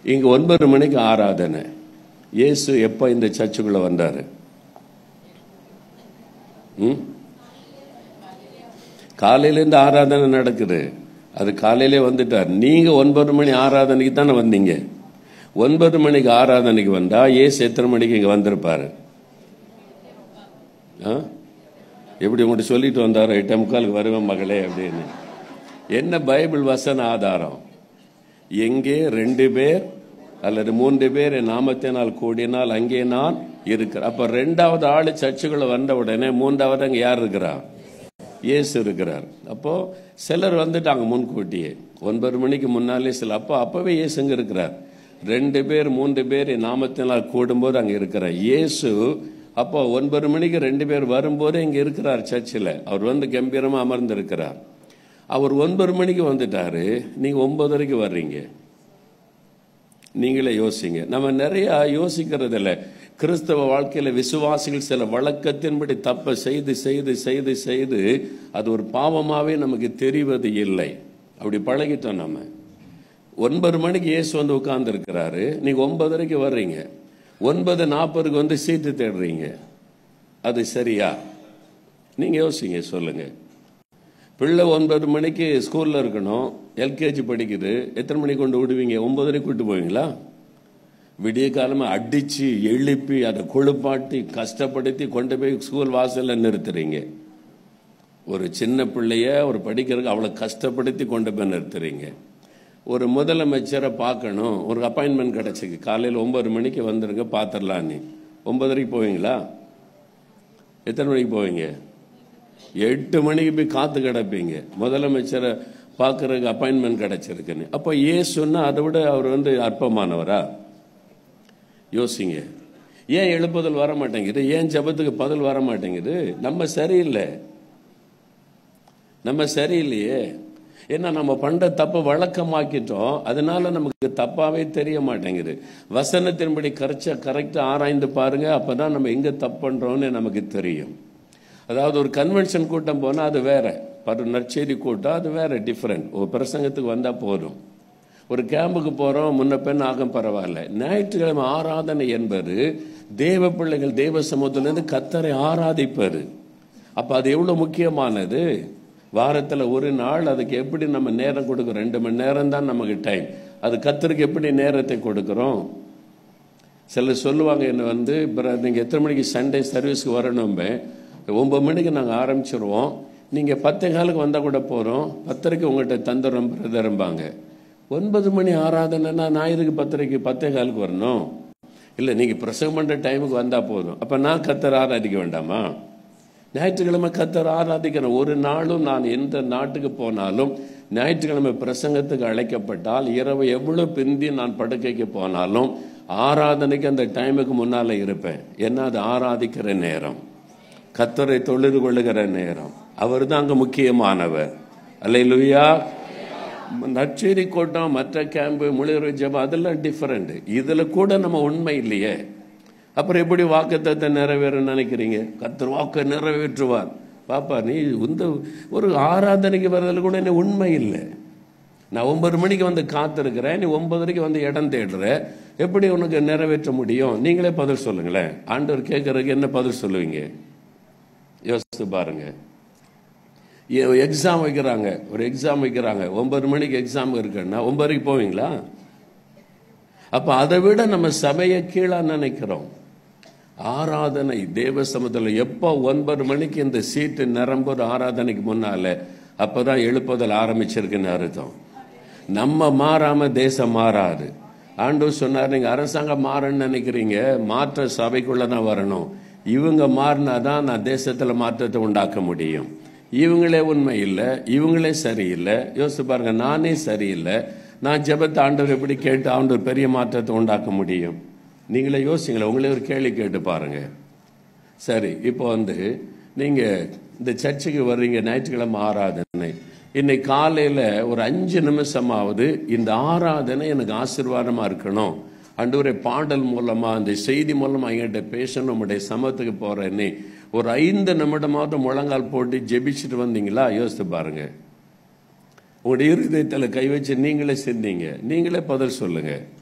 இங்க 9 மணிக்கு ஆராதனை. இயேசு எப்ப இந்த சர்ச்சுக்குள்ள வந்தாரு? காலையிலேருந்து ஆராதனை நடக்குது. அது காலையிலே வந்துட்டார். நீங்க 9 மணி ஆராதனைக்கு தானே வந்தீங்க. 9 மணிக்கு ஆராதனைக்கு வந்தா இயேசு எத்தனை மணிக்கு இங்க வந்திருப்பாரு? எப்படி உங்கள்கிட்ட சொல்லிட்டு வந்தாரு 8:45 வருவேன் மகளே அப்படின்னு. என்ன பைபிள் வசன ஆதாரம்? எங்கே 2 பேர் அல்லது 3 பேர் என் நாமத்தினால் கூடினால் அங்கே நான் இருக்கிறேன். அப்ப 2வது ஆளு சர்ச்சுக்குள்ள வந்த உடனே 3வது அங்க யார் இருக்கிறார்? இயேசு இருக்கிறார். அப்போ சிலர் வந்துட்டாங்க முன்கூட்டியே 9 மணிக்கு முன்னாலே. சில அப்பவே இயேசு அங்க இருக்கிறார். 2 பேர் 3 பேர் என் நாமத்தினால் கூடும்போது அங்க இருக்கிறார் இயேசு. அப்போ 9 மணிக்கு 2 பேர் வரும்போது இங்க இருக்கிறார் சர்ச்சில். அவர் வந்து கம்பீரமா அமர்ந்து இருக்கிறார். அவர் 9 மணிக்கு வந்துட்டாரு, நீங்க 9:30 வர்றீங்க. நீங்களே யோசிங்க. நம்ம நிறைய யோசிக்கிறது இல்லை. கிறிஸ்தவ வாழ்க்கையில விசுவாசிகள் சில வழக்கத்தின்படி தப்ப செய்து செய்து செய்து செய்து அது ஒரு பாவமாவே நமக்கு தெரிவது இல்லை. அப்படி பழகிட்டோம் நம்ம. 9 மணிக்கு இயேசு வந்து உட்கார்ந்து இருக்கிறாரு, நீங்க 9:30 வர்றீங்க. 9:40 வந்து சீட்டு தேடுறீங்க. அது சரியா? நீங்க யோசிங்க, சொல்லுங்க. பிள்ளை 9 மணிக்கு ஸ்கூல்ல இருக்கணும், எல்கேஜி படிக்குது. எத்தனை மணிக்கு கொண்டு விடுவீங்க? 9:30 கூட்டு போவீங்களா? விடிய காலமா அடிச்சு எழுப்பி அதை கொழுப்பாட்டி கஷ்டப்படுத்தி கொண்டு போய் ஸ்கூல் வாசல்ல நிறுத்துறீங்க. ஒரு சின்ன பிள்ளைய ஒரு படிக்கிறதுக்கு அவ்வளோ கஷ்டப்படுத்தி கொண்டு போய் நிறுத்துறீங்க. ஒரு முதலமைச்சரை பார்க்கணும், ஒரு அப்பாயின்மெண்ட் கிடைச்சிக்கு, காலையில் 9 மணிக்கு வந்துருங்க பார்த்துடலாம். நீ 9:30 போவீங்களா? எத்தனை மணிக்கு போவீங்க? 8 மணிக்கு போய் காத்து கிடப்பீங்க, முதலமைச்சரை பார்க்கறதுக்கு அப்பாயின்மெண்ட் கிடைச்சிருக்குன்னு. அப்போ இயேசுன்னா அதை விட அவர் வந்து அற்பமானவரா? யோசிங்க. ஏன் எழுப்புதல் வர மாட்டேங்குது? ஏன் ஜெபத்துக்கு பதில் வர மாட்டேங்குது? நம்ம சரியில்லை, நம்ம சரியில்லையே. ஏன்னா நம்ம பண்ற தப்ப வழக்கமாக்கிட்டோம், அதனால நமக்கு தப்பாவே தெரிய மாட்டேங்குது. வசனத்தின்படி கரெக்டா ஆராய்ந்து பாருங்க, அப்பதான் நம்ம எங்க தப்பு பண்றோம்னு நமக்கு தெரியும். அதாவது ஒரு கன்வென்ஷன் கூட்டம் போனா அது வேற, நற்செய்தி கூட்டம் அது வேற, டிஃபரெண்ட். ஒரு பிரசங்கத்துக்கு வந்தா போதும். ஒரு கேம்புக்கு போறோம், முன்ன பெண் ஆகும் பரவாயில்ல. ஞாயிற்றுக்கிழமை ஆராதனை என்பது தேவ பிள்ளைகள் தேவ சமூகத்திலிருந்து கர்த்தரை ஆராதிப்பது. அப்ப அது எவ்வளவு முக்கியமானது. வாரத்துல ஒரு நாள் அதுக்கு எப்படி நம்ம நேரம் கொடுக்கிறோம்? 2 மணி நேரம் தான் நமக்கு டைம். அது கர்த்தருக்கு எப்படி நேரத்தை கொடுக்கிறோம்? சிலர் சொல்லுவாங்க என்ன வந்து, நீங்க எத்தனை மணிக்கு சண்டே சர்வீஸ்க்கு வரணும்? 9 மணிக்கு நாங்கள் ஆரம்பிச்சிருவோம், நீங்கள் 10:15 வந்தால் கூட போகிறோம், 10:30 உங்கள்கிட்ட தந்துடுறோம் பிரதரும்பாங்க. 9 மணி ஆராதனைன்னா நான் இதுக்கு 10:30 வரணும்? இல்லை, நீங்கள் பிரசங்கம் பண்ணுற டைமுக்கு வந்தால் போதும். அப்போ நான் கர்த்தரை ஆராதிக்க வேண்டாமா? ஞாயிற்றுக்கிழமை கர்த்தரை ஆராதிக்கிறேன். ஒரு நாளும் நான் எந்த நாட்டுக்கு போனாலும் ஞாயிற்றுக்கிழமை பிரசங்கத்துக்கு அழைக்கப்பட்டால் இரவு எவ்வளோ பிந்தி நான் படுக்கைக்கு போனாலும் ஆராதனைக்கு அந்த டைமுக்கு முன்னால் இருப்பேன். ஏன்னா அது ஆராதிக்கிற நேரம், கர்த்தரை தொழுது கொள்ளுகிற நேரம். அவர் தான் அங்கே முக்கியமானவர். அல்லேலூயா. நற்செய்தி கூட்டம், மற்ற கேம்பு, முழுகிற ஜெபம் அதெல்லாம் டிஃபரெண்ட். இதில் கூட நம்ம உண்மை இல்லையே. அப்புறம் எப்படி வாக்குத்தத்தத்தை நிறைவேற நினைக்கிறீங்க? கர்த்தர் வாக்கை நிறைவேற்றுவார். பாப்பா, நீ இந்த ஒரு ஆராதனைக்கு வர்றதுல கூட என்ன உண்மை இல்லை. நான் 9 மணிக்கு வந்து காத்திருக்கிறேன், நீ 9:30 வந்து இடம் தேடுற, எப்படி உனக்கு நிறைவேற்ற முடியும்? நீங்களே பதில் சொல்லுங்களேன். ஆண்டவர் கேட்கறதுக்கு என்ன பதில் சொல்லுவீங்க? யோசித்து பாருங்க. எக்ஸாம் வைக்கிறாங்க, ஒரு எக்ஸாம் வைக்கிறாங்க, 9 மணிக்கு எக்ஸாம் இருக்குன்னா 9:30 போவீங்களா? அப்ப அதை விட நம்ம சபையை கீழா நினைக்கிறோம். ஆராதனை தேவ சமூகத்தில் எப்போ 9 மணிக்கு இந்த சீட்டு நிரம்புற ஆராதனைக்கு முன்னால அப்பதான் எழுப்புதல் ஆரம்பிச்சிருக்குன்னு அர்த்தம். நம்ம மாறாம தேசம் மாறாது. ஆண்டவர் சொன்னார், நீங்க அரசாங்கம் மாறன்னு நினைக்கிறீங்க, மாற்ற சபைக்குள்ளதான் வரணும். இவங்க மாறினாதான் நான் தேசத்துல மாற்றத்தை உண்டாக்க முடியும். இவங்களே உண்மை இல்லை, இவங்களே சரியில்லை. யோசிச்சு பாருங்க, நானே சரியில்லை. நான் ஜெபத்தை ஆண்டவர் எப்படி கேட்டு ஆண்டவர் பெரிய மாற்றத்தை உண்டாக்க முடியும்? நீங்களே யோசிங்களேன், உங்களே ஒரு கேள்வி கேட்டு பாருங்க. சரி, இப்போ வந்து நீங்க இந்த சர்ச்சுக்கு வர்றீங்க, ஞாயிற்றுக்கிழமை ஆராதனை. இன்னைக்கு காலையில ஒரு 5 நிமிஷமாவது இந்த ஆராதனை எனக்கு ஆசீர்வாதமா இருக்கணும், ஆண்டவரே பாடல் மூலமா அந்த செய்தி மூலமா என்கிட்ட பேசணும், உடைய சமத்துக்கு போறேன்னு ஒரு 5 நிமிடமாவது முழங்கால் போட்டு ஜெபிச்சுட்டு வந்தீங்களா? யோசித்து பாருங்க. உங்களுடைய இருதயத்தில் கை வச்சு நீங்களே சிந்திங்க, நீங்களே பதில் சொல்லுங்க.